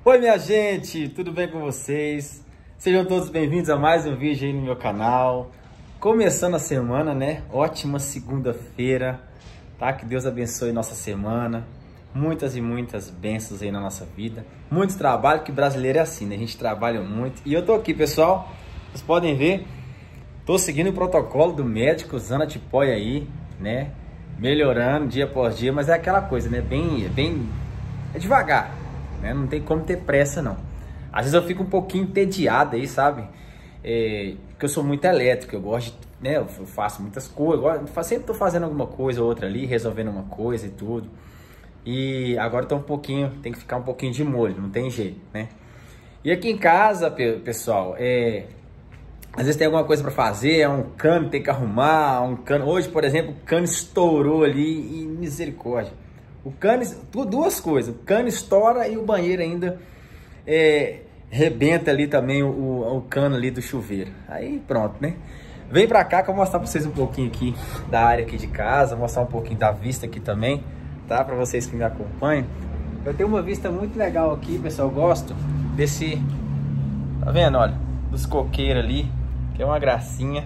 Oi minha gente, tudo bem com vocês? Sejam todos bem-vindos a mais um vídeo aí no meu canal. Começando a semana, né? Ótima segunda-feira, tá? Que Deus abençoe nossa semana. Muitas e muitas bênçãos aí na nossa vida. Muito trabalho, que brasileiro é assim, né? A gente trabalha muito. E eu tô aqui, pessoal, vocês podem ver, tô seguindo o protocolo do médico, usando a tipoia aí, né? Melhorando dia após dia, mas é aquela coisa, né? É devagar, né? Não tem como ter pressa, não. Às vezes eu fico um pouquinho entediado aí, sabe? Porque eu sou muito elétrico, eu gosto de, né? Eu faço muitas coisas, sempre tô fazendo alguma coisa ou outra ali, resolvendo uma coisa e tudo. E agora tô tem que ficar um pouquinho de molho, não tem jeito, né? E aqui em casa, pessoal, às vezes tem alguma coisa para fazer, é um cano, tem que arrumar, um cano. Hoje, por exemplo, o cano estourou ali e misericórdia. O cano, duas coisas, o cano estoura e o banheiro ainda rebenta ali também o cano ali do chuveiro. Aí pronto, né? Vem pra cá que eu vou mostrar pra vocês um pouquinho aqui da área aqui de casa, mostrar um pouquinho da vista aqui também, tá? Pra vocês que me acompanham. Eu tenho uma vista muito legal aqui, pessoal, eu gosto desse, tá vendo, olha, dos coqueiros ali, que é uma gracinha.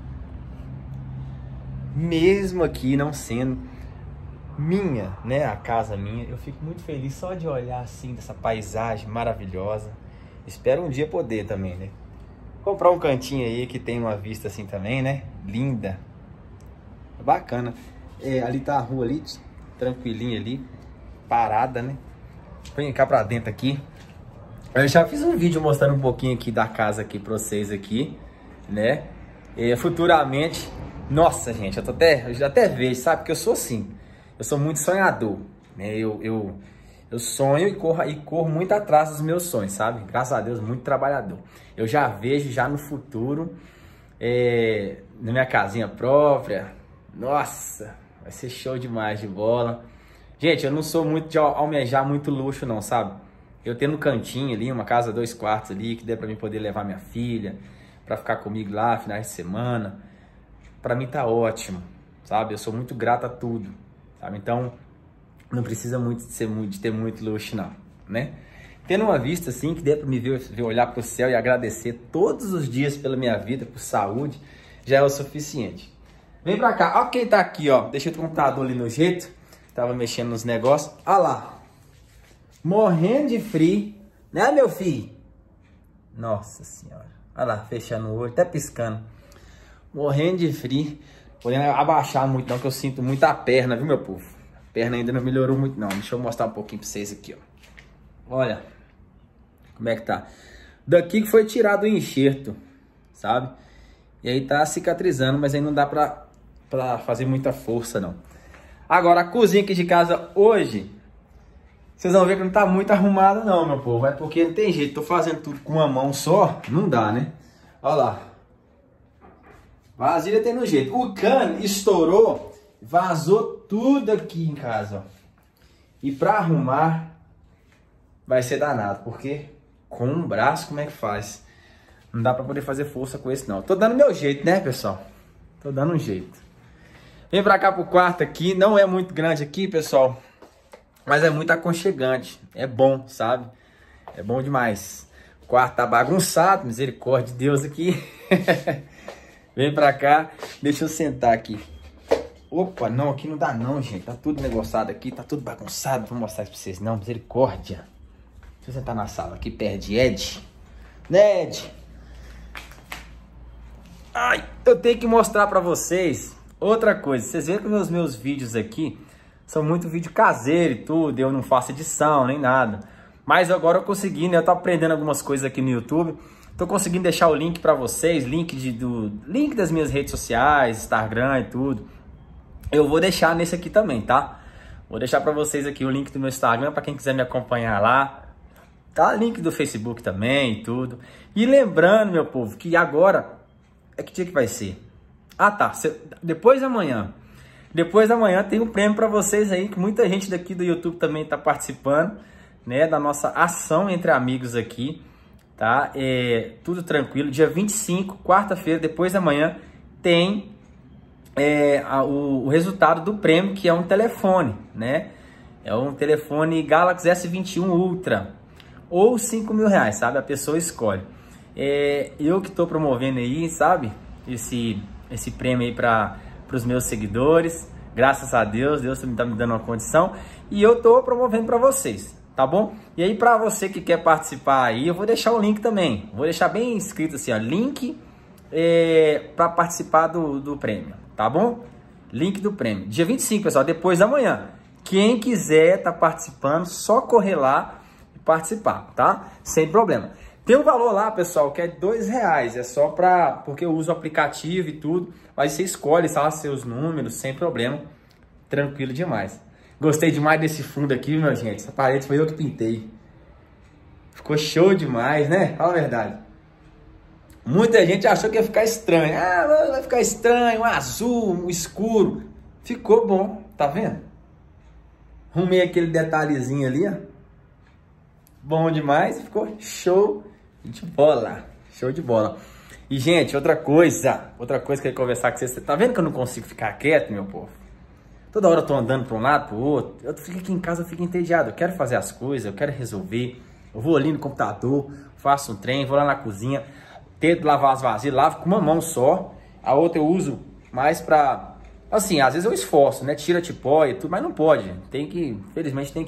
Mesmo aqui não sendo minha, né, a casa minha, eu fico muito feliz só de olhar assim dessa paisagem maravilhosa. Espero um dia poder também, né, comprar um cantinho aí que tem uma vista assim também, né, linda, bacana. Ali tá a rua ali, tranquilinha ali, parada, né. Vem cá pra dentro aqui. Eu já fiz um vídeo mostrando um pouquinho aqui da casa aqui pra vocês aqui, né, futuramente. Nossa, gente, eu já até vejo, sabe, porque eu sou assim. Eu sou muito sonhador, né? Eu sonho e corro muito atrás dos meus sonhos, sabe? Graças a Deus, muito trabalhador. Eu já vejo já no futuro, na minha casinha própria. Nossa, vai ser show demais de bola. Gente, eu não sou muito de almejar muito luxo não, sabe? Eu tenho no cantinho ali, uma casa 2 quartos ali, que dê pra mim poder levar minha filha pra ficar comigo lá, finais de semana. Pra mim tá ótimo, sabe? Eu sou muito grato a tudo. Sabe? Então, não precisa muito de ter muito luxo, não, né? Tendo uma vista assim, que dê para me ver olhar para o céu e agradecer todos os dias pela minha vida, por saúde, já é o suficiente. Vem pra cá, ó quem tá aqui, ó. Deixei o computador ali no jeito, tava mexendo nos negócios. Olha lá, morrendo de frio, né, meu filho? Nossa senhora, olha lá, fechando o olho, até piscando. Morrendo de frio. Podendo abaixar muito não, que eu sinto muita perna, viu, meu povo? A perna ainda não melhorou muito não. Deixa eu mostrar um pouquinho pra vocês aqui, ó. Olha como é que tá. Daqui que foi tirado o enxerto, sabe? E aí tá cicatrizando, mas aí não dá pra fazer muita força, não. Agora, a cozinha aqui de casa hoje, vocês vão ver que não tá muito arrumada não, meu povo. É porque não tem jeito, tô fazendo tudo com uma mão só, não dá, né? Olha lá. Vasilha tem no jeito. O cano estourou, vazou tudo aqui em casa, ó. E pra arrumar vai ser danado, porque com um braço como é que faz? Não dá pra poder fazer força com esse não. Tô dando meu jeito, né, pessoal? Tô dando um jeito. Vem pra cá pro quarto aqui. Não é muito grande aqui, pessoal, mas é muito aconchegante. É bom, sabe? É bom demais. O quarto tá bagunçado, misericórdia de Deus aqui. Vem pra cá, deixa eu sentar aqui. Opa, não, aqui não dá não, gente. Tá tudo negociado aqui, tá tudo bagunçado. Vou mostrar isso pra vocês. Não, misericórdia. Deixa eu sentar na sala aqui perto de Ed. Ned. Ai, eu tenho que mostrar pra vocês outra coisa. Vocês veem que os meus vídeos aqui são muito vídeo caseiro e tudo. Eu não faço edição, nem nada. Mas agora eu consegui, né? Eu tô aprendendo algumas coisas aqui no YouTube. Tô conseguindo deixar o link para vocês, link das minhas redes sociais, Instagram e tudo. Eu vou deixar nesse aqui também, tá? Vou deixar para vocês aqui o link do meu Instagram para quem quiser me acompanhar lá. Tá? Link do Facebook também e tudo. E lembrando, meu povo, que agora que dia que vai ser? Ah, tá. Depois da manhã. Depois da manhã tem um prêmio para vocês aí, que muita gente daqui do YouTube também tá participando, né, da nossa ação entre amigos aqui. Tá? Tudo tranquilo. Dia 25, quarta-feira, depois da manhã, tem o resultado do prêmio, que é um telefone, né? É um telefone Galaxy S21 Ultra. ou 5 mil reais, sabe? A pessoa escolhe. Eu que estou promovendo aí, sabe? Esse prêmio aí para os meus seguidores. Graças a Deus, Deus tá me dando uma condição. E eu tô promovendo para vocês, tá bom? E aí para você que quer participar aí, eu vou deixar o link também. Vou deixar bem escrito assim, ó, link para participar do prêmio, tá bom? Link do prêmio. Dia 25, pessoal, depois da manhã. Quem quiser tá participando, só correr lá e participar, tá? Sem problema. Tem um valor lá, pessoal, que é R$2. É só porque eu uso o aplicativo e tudo. Mas você escolhe, sabe, seus números, sem problema. Tranquilo demais. Gostei demais desse fundo aqui, meu gente. Essa parede foi eu que pintei. Ficou show demais, né? Fala a verdade. Muita gente achou que ia ficar estranho. Ah, vai ficar estranho, um azul, um escuro. Ficou bom, tá vendo? Arrumei aquele detalhezinho ali, ó. Bom demais, ficou show de bola. Show de bola. E, gente, outra coisa que eu queria conversar com vocês. Tá vendo que eu não consigo ficar quieto, meu povo? Toda hora eu tô andando para um lado, pro outro. Eu fico aqui em casa, eu fico entediado. Eu quero fazer as coisas, eu quero resolver. Eu vou ali no computador, faço um trem, vou lá na cozinha, tento lavar as vasilhas, lavo com uma mão só. A outra eu uso mais pra... Assim, às vezes eu esforço, né? Tira tipó e tudo, mas não pode. Infelizmente tem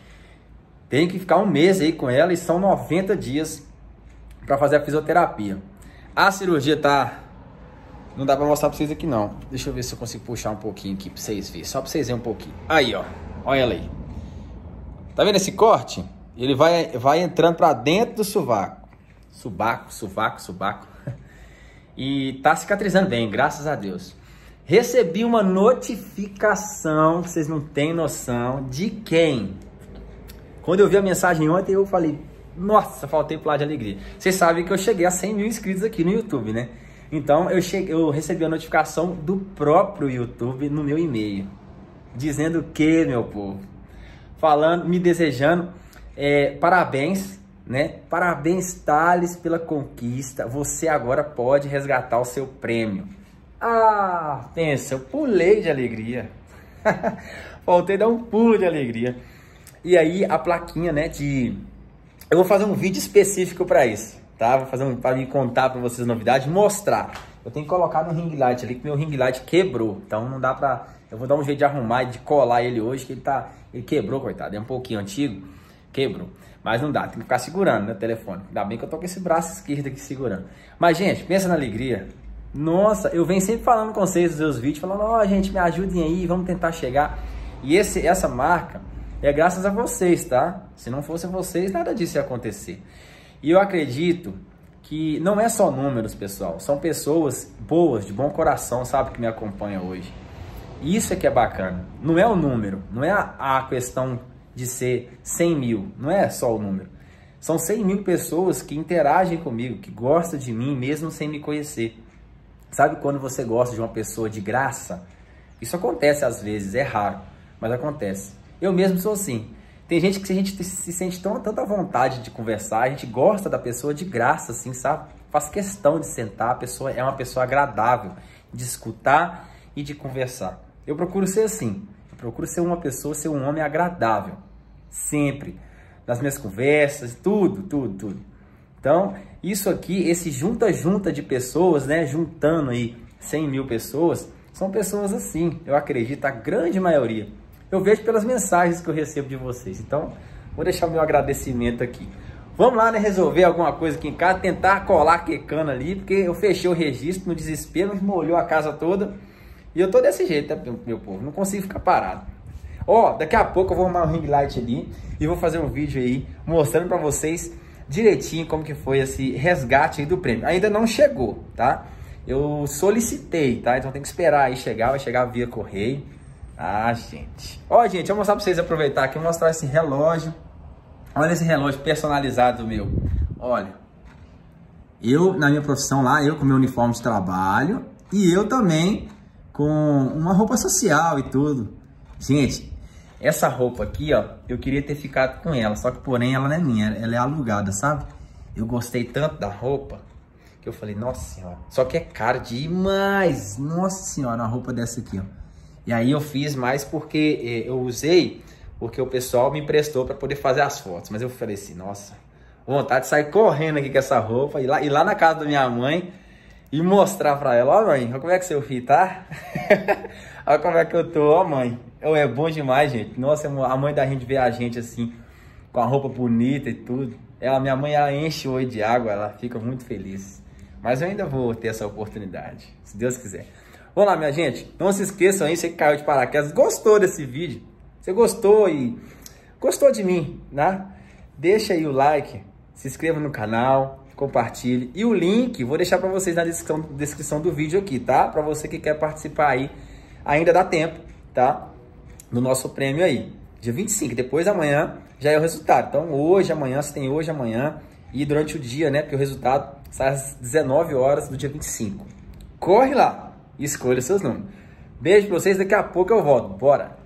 que ficar um mês aí com ela e são 90 dias para fazer a fisioterapia. A cirurgia tá... Não dá pra mostrar pra vocês aqui não. Deixa eu ver se eu consigo puxar um pouquinho aqui pra vocês verem. Só pra vocês verem um pouquinho. Aí, ó. Olha ela aí. Tá vendo esse corte? Ele vai entrando pra dentro do sovaco. Sovaco. E tá cicatrizando bem, graças a Deus. Recebi uma notificação, vocês não têm noção, de quem? Quando eu vi a mensagem ontem, eu falei, nossa, faltei pular de alegria. Vocês sabem que eu cheguei a 100 mil inscritos aqui no YouTube, né? Então, eu recebi a notificação do próprio YouTube no meu e-mail. Dizendo que, meu povo, falando, me desejando, parabéns, né? Parabéns, Thales, pela conquista. Você agora pode resgatar o seu prêmio. Ah, pensa, eu pulei de alegria. Faltei dar um pulo de alegria. E aí, a plaquinha, né, eu vou fazer um vídeo específico para isso. Tá? Vou fazer para me contar para vocês novidades, mostrar. Eu tenho que colocar no ring light ali, que meu ring light quebrou. Então não dá pra... Eu vou dar um jeito de arrumar e de colar ele hoje, que ele quebrou, coitado. É um pouquinho antigo, quebrou. Mas não dá, tem que ficar segurando, né, o telefone. Ainda bem que eu tô com esse braço esquerdo aqui segurando. Mas, gente, pensa na alegria. Nossa, eu venho sempre falando com vocês nos meus vídeos, falando, ó, gente, me ajudem aí, vamos tentar chegar. E essa marca é graças a vocês, tá? Se não fosse vocês, nada disso ia acontecer. E eu acredito que não é só números, pessoal. São pessoas boas, de bom coração, sabe, que me acompanham hoje. Isso é que é bacana. Não é o número, não é a questão de ser 100 mil. Não é só o número. São 100 mil pessoas que interagem comigo, que gostam de mim, mesmo sem me conhecer. Sabe quando você gosta de uma pessoa de graça? Isso acontece às vezes, é raro, mas acontece. Eu mesmo sou assim. Tem gente que a gente se sente tanta vontade de conversar, a gente gosta da pessoa de graça, assim, sabe? Faz questão de sentar, a pessoa é uma pessoa agradável, de escutar e de conversar. Eu procuro ser assim, eu procuro ser uma pessoa, ser um homem agradável, sempre, nas minhas conversas, tudo. Então, isso aqui, esse junta de pessoas, né, juntando aí 100 mil pessoas, são pessoas assim, eu acredito, a grande maioria. Eu vejo pelas mensagens que eu recebo de vocês. Então, vou deixar o meu agradecimento aqui. Vamos lá, né? Resolver alguma coisa aqui em casa. Tentar colar que cana ali. Porque eu fechei o registro no desespero. Molhou a casa toda. E eu tô desse jeito, tá, meu povo? Não consigo ficar parado. Ó, daqui a pouco eu vou arrumar um ring light ali. E vou fazer um vídeo aí mostrando pra vocês direitinho como que foi esse resgate aí do prêmio. Ainda não chegou, tá? Eu solicitei, tá? Então tem que esperar aí chegar. Vai chegar via correio. Ah, gente. Ó, gente, eu vou mostrar pra vocês, aproveitar aqui e mostrar esse relógio. Olha esse relógio personalizado meu. Olha. Eu, na minha profissão lá, eu com meu uniforme de trabalho. E eu também com uma roupa social e tudo. Gente, essa roupa aqui, ó, eu queria ter ficado com ela. Só que, porém, ela não é minha. Ela é alugada, sabe? Eu gostei tanto da roupa que eu falei, nossa senhora. Só que é caro demais. Nossa senhora, uma roupa dessa aqui, ó. E aí eu fiz mais porque eu usei porque o pessoal me emprestou para poder fazer as fotos. Mas eu falei assim, nossa, vontade de sair correndo aqui com essa roupa, ir lá na casa da minha mãe e mostrar para ela, ó mãe, olha como é que seu filho tá, olha como é que eu tô, ó mãe. É bom demais, gente. Nossa, a mãe da gente vê a gente assim, com a roupa bonita e tudo. Minha mãe, ela enche o olho de água, ela fica muito feliz. Mas eu ainda vou ter essa oportunidade, se Deus quiser. Vamos lá, minha gente. Não se esqueçam aí, você que caiu de paraquedas, gostou desse vídeo, você gostou e gostou de mim, né? Deixa aí o like, se inscreva no canal, compartilhe. E o link, vou deixar para vocês na descrição do vídeo aqui, tá? Para você que quer participar aí, ainda dá tempo, tá? No nosso prêmio aí. Dia 25, depois amanhã já é o resultado. Então hoje, amanhã, você tem hoje, amanhã e durante o dia, né? Porque o resultado sai às 19 horas do dia 25. Corre lá e escolha seus números. Beijo pra vocês, daqui a pouco eu volto. Bora!